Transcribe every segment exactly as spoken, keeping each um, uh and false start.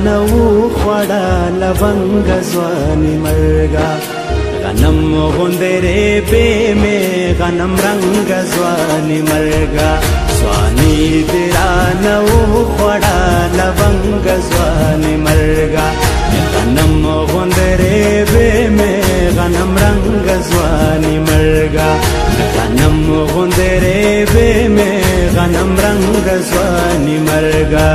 رانو خوڑا لونگ زوانی مرگا غنم غندرے بے میں غنم رنگ زوانی مرگا زوانی درانو خوڑا لونگ زوانی مرگا غنم غندرے بے میں غنم رنگ زوانی مرگا غنم غندرے بے میں غنم رنگ زوانی مرگا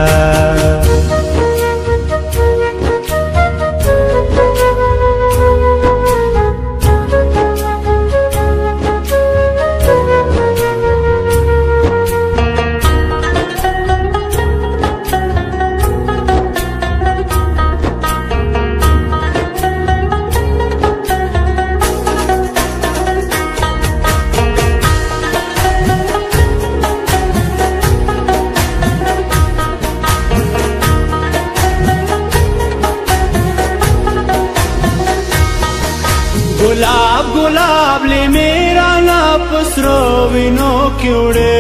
गुलाब गुलाब ले मेरा ना पसरो विनो क्योड़े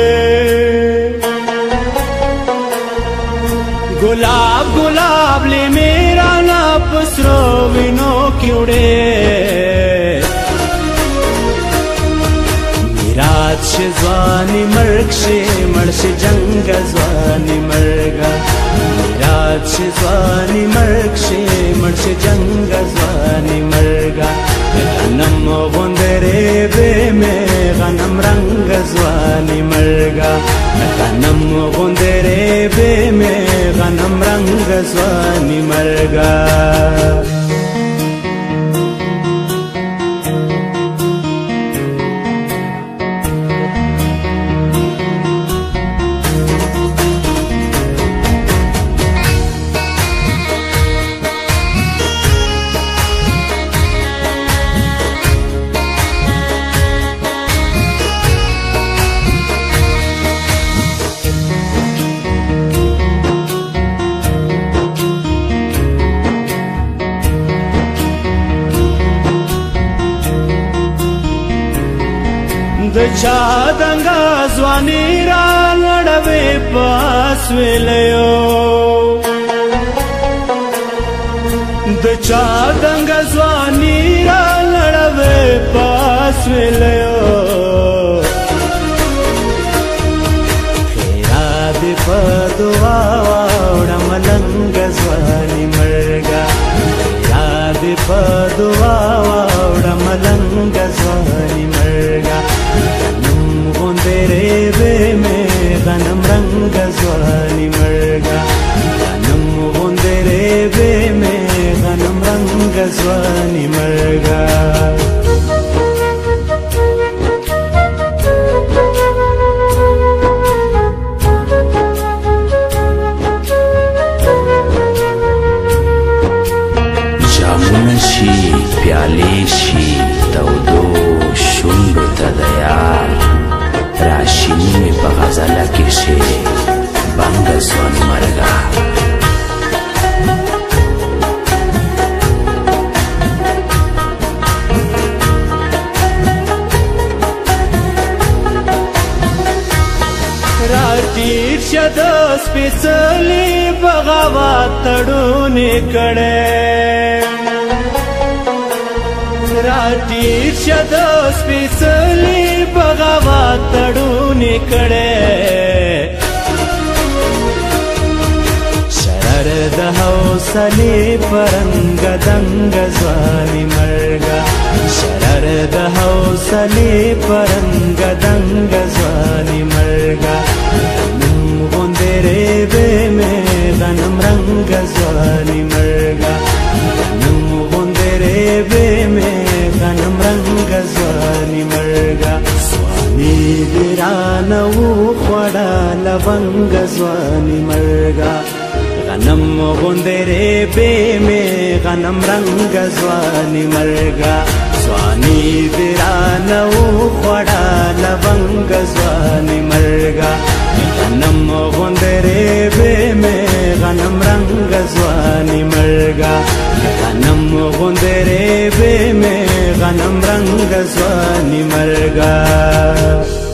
गुलाब गुलाब ले मेरा ना पसरो विनो क्योड़े मिराज से ज़वानी मर्ग से मर्श जंग ज़वानी मर्गा मिराज से ज़वानी मर्ग से मर्श जंग ज़वानी मर्गा غنم غندرے بے میں غنم رنگ زوانی مرگا غنم غندرے بے میں غنم رنگ زوانی مرگا د چا دنګا ځواني را لړوي پاس ویلو د چا دنګا ځواني را لړوي پاس ویلو خیرا دې په دعا واړه ملنګ ځواني مرګا خیرا دې په دعا واړه ملنګ ځواني مرګا غندرے بے میں غنم رنگ زوانی مرگا غنم غندرے بے میں غنم رنگ زوانی مرگا جامونه شي پیالې شي تودو شونډو ته د یار راشینی می په غزله کې شي بنګ ځواني مرګا راټیر شه د سپېڅلي بغاوت تړونې کړې راټیر شه د سپېڅلي بغاوت تړونې کړې شرر د حوصلې پرنګ دنګ ځواني مرګا شرر د حوصلې پرنګ دنګ ځواني مرګا غنم غندرے بے میں غنم رنگ ځواني مرګا غنم غندرے بے میں غنم رنگ زوانی مرگا زوانی درانو خوڑا لونگ زوانی مرگا غنم غندرے بے میں غنم رنگ زوانی مرگا زوانی درانو خوڑا لونگ زوانی مرگا غنم غندرے بے میں غنم رنگ زوانی مرگا غنم غندرے بے میں غنم رنگ زوانی مرگا